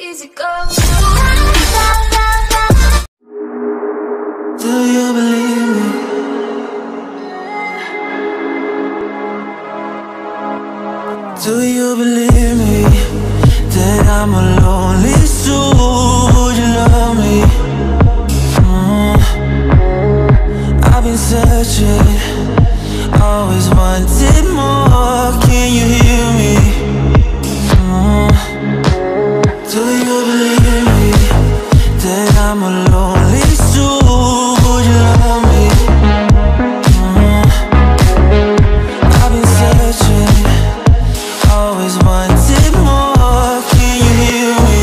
easy go. Do you believe me? Do you believe me that I'm a lonely soul? Would you love me? I've been searching, always wanted more. Can you hear me? Do you believe me that I'm a lonely soul? Would you love me? I've been searching, always wanted more. Can you hear me?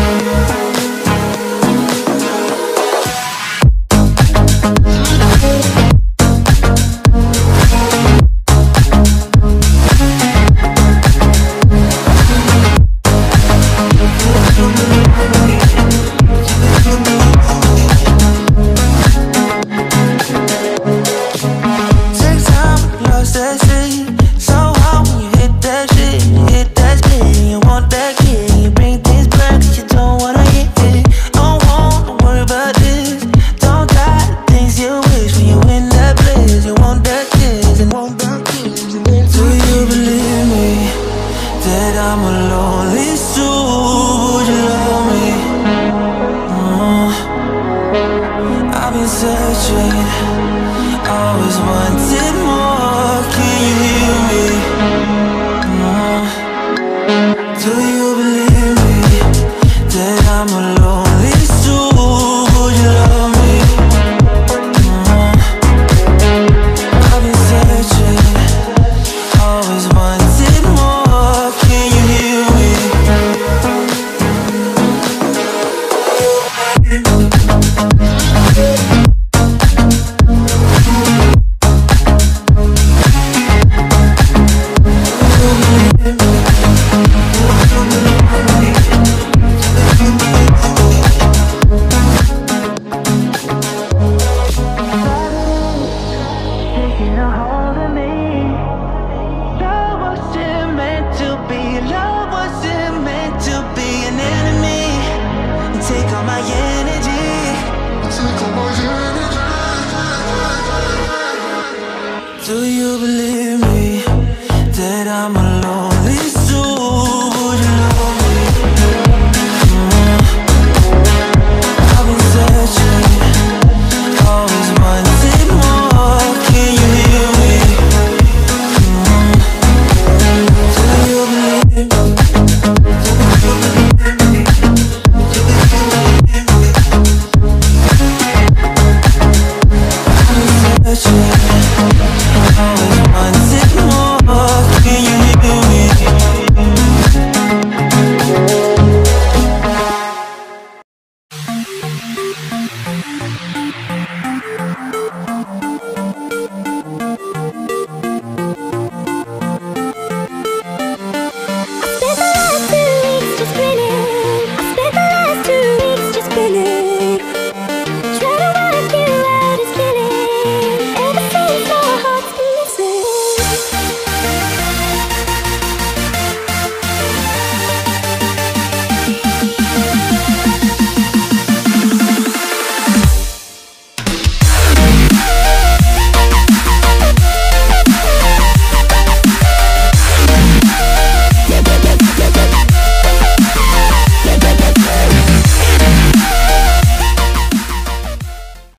I'm a lonely soul, would you love me? I've been searching, always wanted more. Can you hear me? Do you believe me that I'm a lonely soul? Would you love me? I've been searching, always wanted more. Can you hear me? Take all my